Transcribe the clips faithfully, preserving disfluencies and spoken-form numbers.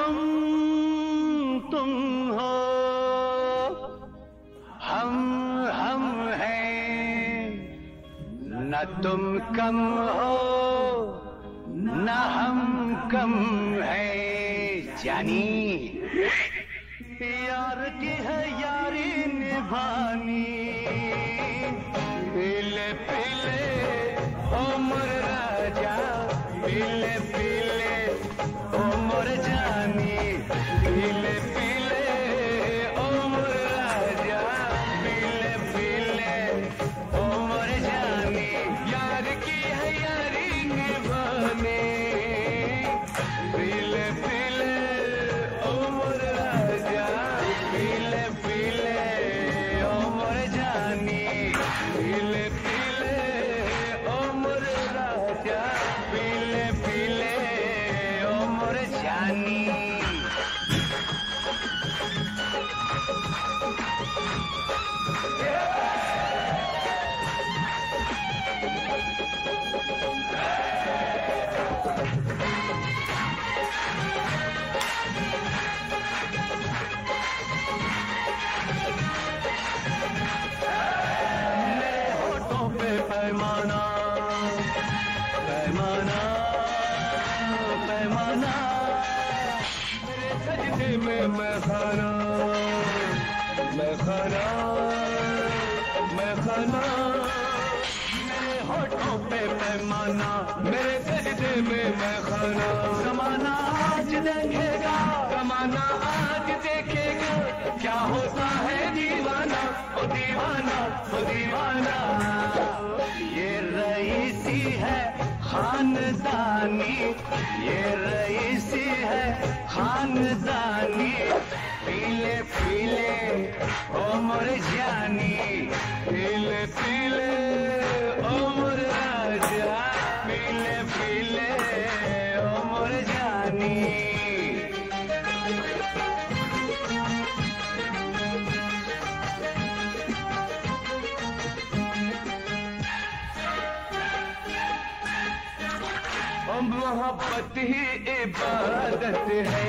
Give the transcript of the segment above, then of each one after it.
तुम तुम हो, हम हम हैं, न तुम कम हो न हम कम हैं। जानी यार की है यारी निभानी, पीले पीले उम्र राजा, पीले पीले उम्र जानी, पीले पीले उम्र राजा, पीले पीले उम्र जानी। यार की है यारी निभानी, पीले पीले उम्र राजा, पीले पीले उम्र जानी, पीले पीले उम्र राजा, पीले पीले उम्र जानी। पैमाना पैमाना पैमाना, मेरे सजदे में मैं खाना, मैं खाना मैं खाना, मेरे होठों पे पैमाना, मेरे सजदे में मैं खाना। ज़माना आज देखेगा, ज़माना आज देखेगा, क्या होता है दीवाना, ओ दीवाना ओ दीवाना। ये रईसी है खानदानी, ये रईसी है खानदानी, पीले पीले उम्र जानी, पीले पीले उम्र राजा, पीले पीले उम्र जानी। मोहब्बत ही इबादत है,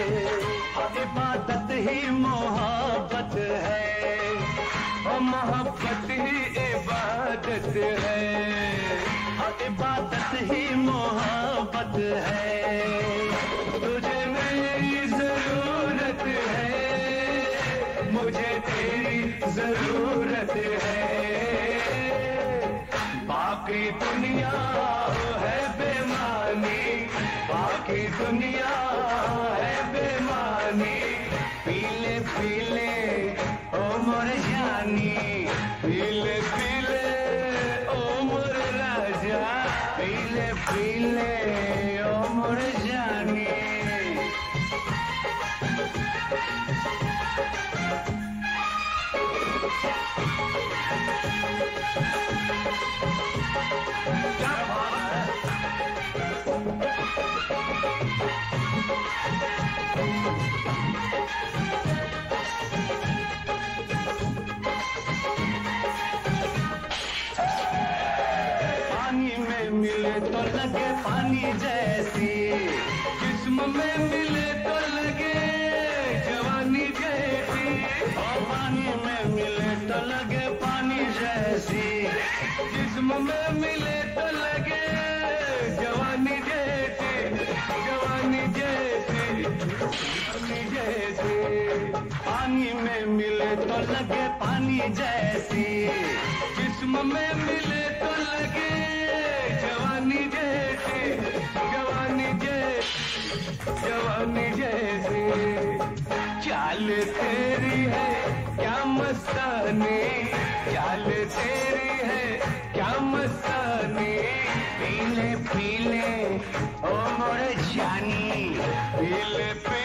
इबादत ही मोहब्बत है, और मोहब्बत ही इबादत है, इबादत ही मोहब्बत है। तुझे मेरी जरूरत है, मुझे तेरी जरूरत है, बाकी दुनिया है बेमानी, बाकी दुनिया है बेमानी। पीले पीले उम्र जानी, पीले पीले उम्र राजा, पीले पीले उम्र जानी। पानी में मिले तो लगे पानी जैसी, जिस्म में मिले तो लगे जवानी जैसी, और पानी में मिले तो लगे पानी जैसी, जिस्म में मिले तो लगे जवानी जैसी, जवानी जैसी जवानी जैसी। पानी में मिले तो लगे पानी जैसी, जिस्म में मिले तो लगे जवानी जैसी, जवानी जैसी जवानी जैसी। चाल तेरी है क्या मस्तानी, चाल तेरी है क्या मस्तानी, पीले पीले उम्र जानी, पीले